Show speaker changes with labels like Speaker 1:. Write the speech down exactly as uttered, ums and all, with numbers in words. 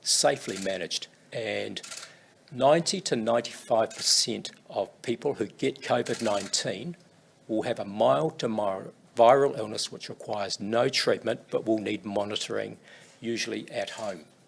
Speaker 1: safely managed. And ninety to ninety-five percent of people who get COVID nineteen will have a mild to mild viral illness which requires no treatment but will need monitoring, usually at home.